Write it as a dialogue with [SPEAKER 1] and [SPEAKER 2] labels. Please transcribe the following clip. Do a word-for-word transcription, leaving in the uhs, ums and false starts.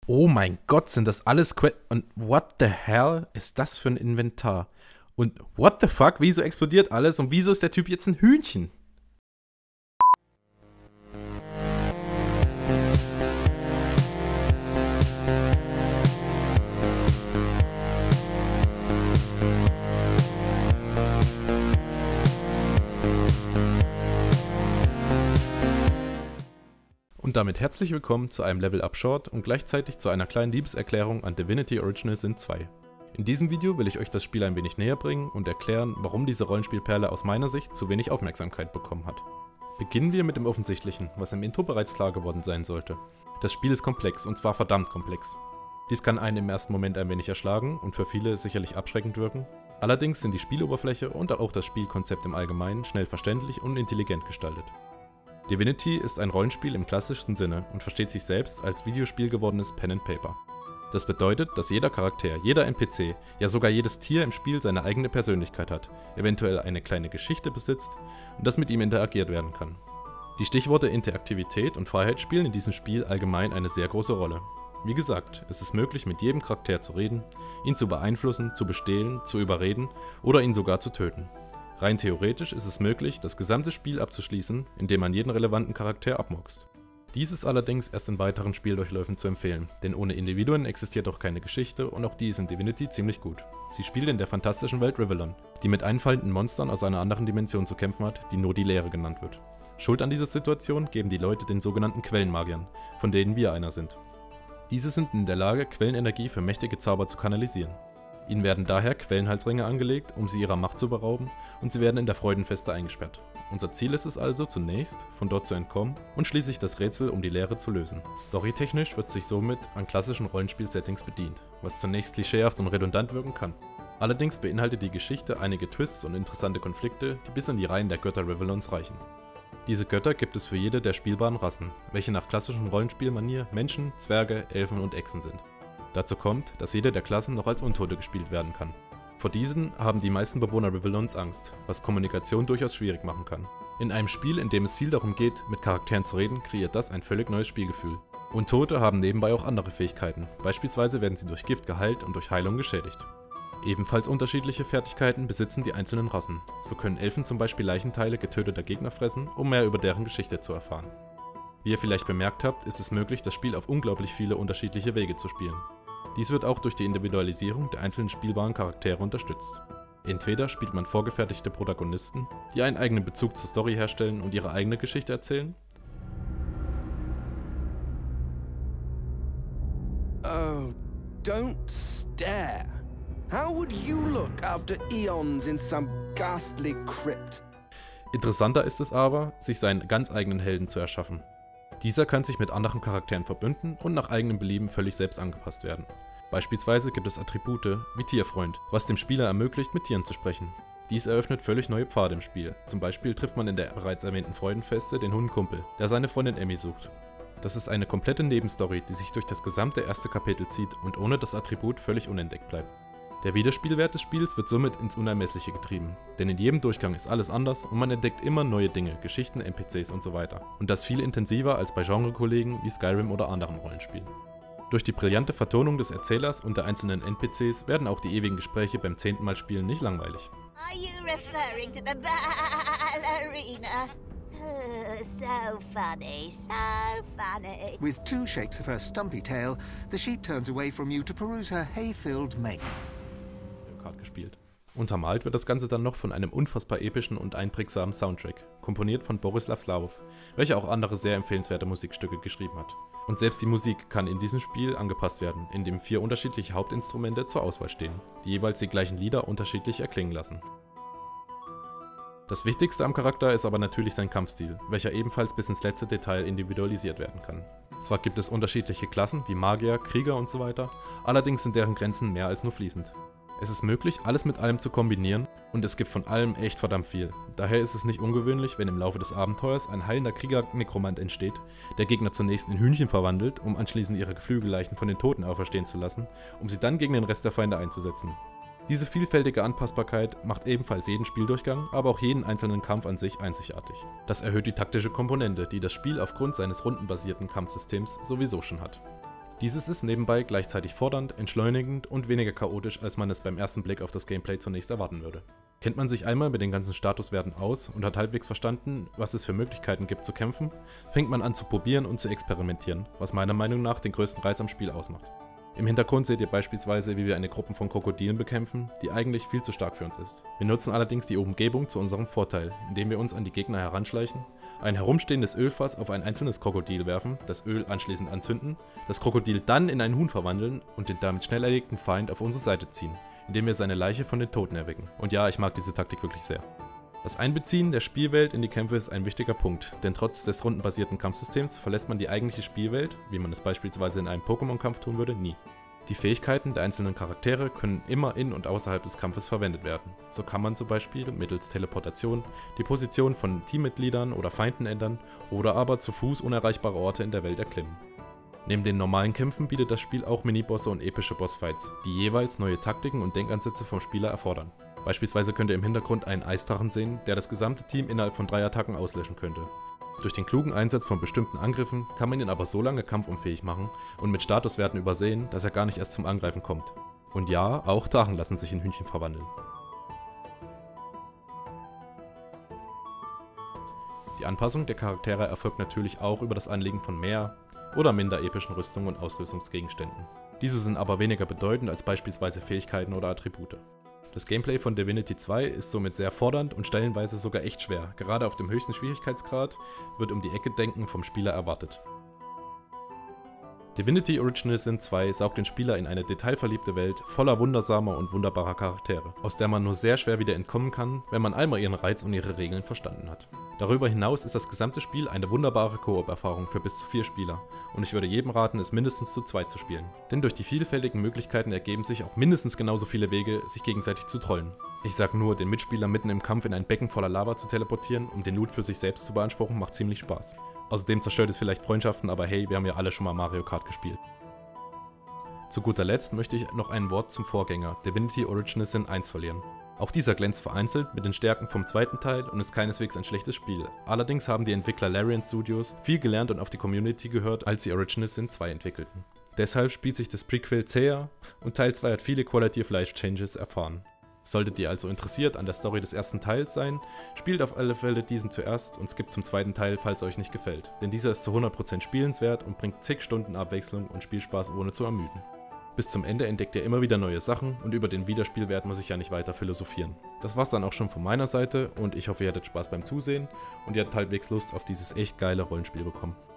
[SPEAKER 1] Oh mein Gott, sind das alles Que... Und what the hell ist das für ein Inventar? Und what the fuck, wieso explodiert alles und wieso ist der Typ jetzt ein Hühnchen? Und damit herzlich willkommen zu einem Level Up Short und gleichzeitig zu einer kleinen Liebeserklärung an Divinity Original Sin zwei. In diesem Video will ich euch das Spiel ein wenig näher bringen und erklären, warum diese Rollenspielperle aus meiner Sicht zu wenig Aufmerksamkeit bekommen hat. Beginnen wir mit dem Offensichtlichen, was im Intro bereits klar geworden sein sollte. Das Spiel ist komplex, und zwar verdammt komplex. Dies kann einen im ersten Moment ein wenig erschlagen und für viele sicherlich abschreckend wirken. Allerdings sind die Spieloberfläche und auch das Spielkonzept im Allgemeinen schnell verständlich und intelligent gestaltet. Divinity ist ein Rollenspiel im klassischsten Sinne und versteht sich selbst als Videospiel gewordenes Pen and Paper. Das bedeutet, dass jeder Charakter, jeder N P C, ja sogar jedes Tier im Spiel seine eigene Persönlichkeit hat, eventuell eine kleine Geschichte besitzt und dass mit ihm interagiert werden kann. Die Stichworte Interaktivität und Freiheit spielen in diesem Spiel allgemein eine sehr große Rolle. Wie gesagt, es ist möglich, mit jedem Charakter zu reden, ihn zu beeinflussen, zu bestehlen, zu überreden oder ihn sogar zu töten. Rein theoretisch ist es möglich, das gesamte Spiel abzuschließen, indem man jeden relevanten Charakter abmurkst. Dies ist allerdings erst in weiteren Spieldurchläufen zu empfehlen, denn ohne Individuen existiert auch keine Geschichte und auch die ist in Divinity ziemlich gut. Sie spielt in der fantastischen Welt Rivellon, die mit einfallenden Monstern aus einer anderen Dimension zu kämpfen hat, die nur die Leere genannt wird. Schuld an dieser Situation geben die Leute den sogenannten Quellenmagiern, von denen wir einer sind. Diese sind in der Lage, Quellenenergie für mächtige Zauber zu kanalisieren. Ihnen werden daher Quellenhalsringe angelegt, um sie ihrer Macht zu berauben, und sie werden in der Freudenfeste eingesperrt. Unser Ziel ist es also zunächst, von dort zu entkommen und schließlich das Rätsel um die Leere zu lösen. Storytechnisch wird sich somit an klassischen Rollenspiel-Settings bedient, was zunächst klischeehaft und redundant wirken kann. Allerdings beinhaltet die Geschichte einige Twists und interessante Konflikte, die bis in die Reihen der Götter Rivellons reichen. Diese Götter gibt es für jede der spielbaren Rassen, welche nach klassischem Rollenspielmanier Menschen, Zwerge, Elfen und Echsen sind. Dazu kommt, dass jede der Klassen noch als Untote gespielt werden kann. Vor diesen haben die meisten Bewohner Rivellons Angst, was Kommunikation durchaus schwierig machen kann. In einem Spiel, in dem es viel darum geht, mit Charakteren zu reden, kreiert das ein völlig neues Spielgefühl. Untote haben nebenbei auch andere Fähigkeiten, beispielsweise werden sie durch Gift geheilt und durch Heilung geschädigt. Ebenfalls unterschiedliche Fertigkeiten besitzen die einzelnen Rassen. So können Elfen zum Beispiel Leichenteile getöteter Gegner fressen, um mehr über deren Geschichte zu erfahren. Wie ihr vielleicht bemerkt habt, ist es möglich, das Spiel auf unglaublich viele unterschiedliche Wege zu spielen. Dies wird auch durch die Individualisierung der einzelnen spielbaren Charaktere unterstützt. Entweder spielt man vorgefertigte Protagonisten, die einen eigenen Bezug zur Story herstellen und ihre eigene Geschichte erzählen.
[SPEAKER 2] Oh, don't stare. How would you look after eons in some ghastly crypt?
[SPEAKER 1] Interessanter ist es aber, sich seinen ganz eigenen Helden zu erschaffen. Dieser kann sich mit anderen Charakteren verbünden und nach eigenem Belieben völlig selbst angepasst werden. Beispielsweise gibt es Attribute wie Tierfreund, was dem Spieler ermöglicht, mit Tieren zu sprechen. Dies eröffnet völlig neue Pfade im Spiel. Zum Beispiel trifft man in der bereits erwähnten Freudenfeste den Hund Kumpel, der seine Freundin Emmy sucht. Das ist eine komplette Nebenstory, die sich durch das gesamte erste Kapitel zieht und ohne das Attribut völlig unentdeckt bleibt. Der Wiederspielwert des Spiels wird somit ins Unermessliche getrieben, denn in jedem Durchgang ist alles anders und man entdeckt immer neue Dinge, Geschichten, N P Cs und so weiter. Und das viel intensiver als bei Genrekollegen wie Skyrim oder anderen Rollenspielen. Durch die brillante Vertonung des Erzählers und der einzelnen N P Cs werden auch die ewigen Gespräche beim zehnten Mal spielen nicht langweilig.
[SPEAKER 3] Are you referring to the ballerina? Oh, so funny, so funny.
[SPEAKER 4] With two shakes of her stumpy tail, the sheep turns away from you to peruse her hay-filled mane.
[SPEAKER 1] Gespielt. Untermalt wird das Ganze dann noch von einem unfassbar epischen und einprägsamen Soundtrack, komponiert von Borislav Slavov, welcher auch andere sehr empfehlenswerte Musikstücke geschrieben hat. Und selbst die Musik kann in diesem Spiel angepasst werden, indem vier unterschiedliche Hauptinstrumente zur Auswahl stehen, die jeweils die gleichen Lieder unterschiedlich erklingen lassen. Das Wichtigste am Charakter ist aber natürlich sein Kampfstil, welcher ebenfalls bis ins letzte Detail individualisiert werden kann. Zwar gibt es unterschiedliche Klassen wie Magier, Krieger und so weiter, allerdings sind deren Grenzen mehr als nur fließend. Es ist möglich, alles mit allem zu kombinieren und es gibt von allem echt verdammt viel. Daher ist es nicht ungewöhnlich, wenn im Laufe des Abenteuers ein heilender Krieger-Nekromant entsteht, der Gegner zunächst in Hühnchen verwandelt, um anschließend ihre Geflügelleichen von den Toten auferstehen zu lassen, um sie dann gegen den Rest der Feinde einzusetzen. Diese vielfältige Anpassbarkeit macht ebenfalls jeden Spieldurchgang, aber auch jeden einzelnen Kampf an sich einzigartig. Das erhöht die taktische Komponente, die das Spiel aufgrund seines rundenbasierten Kampfsystems sowieso schon hat. Dieses ist nebenbei gleichzeitig fordernd, entschleunigend und weniger chaotisch, als man es beim ersten Blick auf das Gameplay zunächst erwarten würde. Kennt man sich einmal mit den ganzen Statuswerten aus und hat halbwegs verstanden, was es für Möglichkeiten gibt zu kämpfen, fängt man an zu probieren und zu experimentieren, was meiner Meinung nach den größten Reiz am Spiel ausmacht. Im Hintergrund seht ihr beispielsweise, wie wir eine Gruppe von Krokodilen bekämpfen, die eigentlich viel zu stark für uns ist. Wir nutzen allerdings die Umgebung zu unserem Vorteil, indem wir uns an die Gegner heranschleichen, ein herumstehendes Ölfass auf ein einzelnes Krokodil werfen, das Öl anschließend anzünden, das Krokodil dann in einen Huhn verwandeln und den damit schnell erlegten Feind auf unsere Seite ziehen, indem wir seine Leiche von den Toten erwecken. Und ja, ich mag diese Taktik wirklich sehr. Das Einbeziehen der Spielwelt in die Kämpfe ist ein wichtiger Punkt, denn trotz des rundenbasierten Kampfsystems verlässt man die eigentliche Spielwelt, wie man es beispielsweise in einem Pokémon-Kampf tun würde, nie. Die Fähigkeiten der einzelnen Charaktere können immer in und außerhalb des Kampfes verwendet werden. So kann man zum Beispiel mittels Teleportation die Position von Teammitgliedern oder Feinden ändern oder aber zu Fuß unerreichbare Orte in der Welt erklimmen. Neben den normalen Kämpfen bietet das Spiel auch Minibosse und epische Bossfights, die jeweils neue Taktiken und Denkansätze vom Spieler erfordern. Beispielsweise könnt ihr im Hintergrund einen Eisdrachen sehen, der das gesamte Team innerhalb von drei Attacken auslöschen könnte. Durch den klugen Einsatz von bestimmten Angriffen kann man ihn aber so lange kampfunfähig machen und mit Statuswerten übersehen, dass er gar nicht erst zum Angreifen kommt. Und ja, auch Drachen lassen sich in Hühnchen verwandeln. Die Anpassung der Charaktere erfolgt natürlich auch über das Anlegen von mehr oder minder epischen Rüstungen und Ausrüstungsgegenständen. Diese sind aber weniger bedeutend als beispielsweise Fähigkeiten oder Attribute. Das Gameplay von Divinity zwei ist somit sehr fordernd und stellenweise sogar echt schwer, gerade auf dem höchsten Schwierigkeitsgrad wird um die Ecke denken vom Spieler erwartet. Divinity Original Sin zwei saugt den Spieler in eine detailverliebte Welt voller wundersamer und wunderbarer Charaktere, aus der man nur sehr schwer wieder entkommen kann, wenn man einmal ihren Reiz und ihre Regeln verstanden hat. Darüber hinaus ist das gesamte Spiel eine wunderbare Koop-Erfahrung für bis zu vier Spieler und ich würde jedem raten, es mindestens zu zweit zu spielen. Denn durch die vielfältigen Möglichkeiten ergeben sich auch mindestens genauso viele Wege, sich gegenseitig zu trollen. Ich sag nur, den Mitspieler mitten im Kampf in ein Becken voller Lava zu teleportieren, um den Loot für sich selbst zu beanspruchen, macht ziemlich Spaß. Außerdem zerstört es vielleicht Freundschaften, aber hey, wir haben ja alle schon mal Mario Kart gespielt. Zu guter Letzt möchte ich noch ein Wort zum Vorgänger Divinity Original Sin eins verlieren. Auch dieser glänzt vereinzelt mit den Stärken vom zweiten Teil und ist keineswegs ein schlechtes Spiel. Allerdings haben die Entwickler Larian Studios viel gelernt und auf die Community gehört, als sie Original Sin zwei entwickelten. Deshalb spielt sich das Prequel zäher und Teil zwei hat viele Quality of Life Changes erfahren. Solltet ihr also interessiert an der Story des ersten Teils sein, spielt auf alle Fälle diesen zuerst und skippt zum zweiten Teil, falls euch nicht gefällt. Denn dieser ist zu hundert Prozent spielenswert und bringt zig Stunden Abwechslung und Spielspaß ohne zu ermüden. Bis zum Ende entdeckt ihr immer wieder neue Sachen und über den Wiederspielwert muss ich ja nicht weiter philosophieren. Das war's dann auch schon von meiner Seite und ich hoffe ihr hattet Spaß beim Zusehen und ihr hattet halbwegs Lust auf dieses echt geile Rollenspiel bekommen.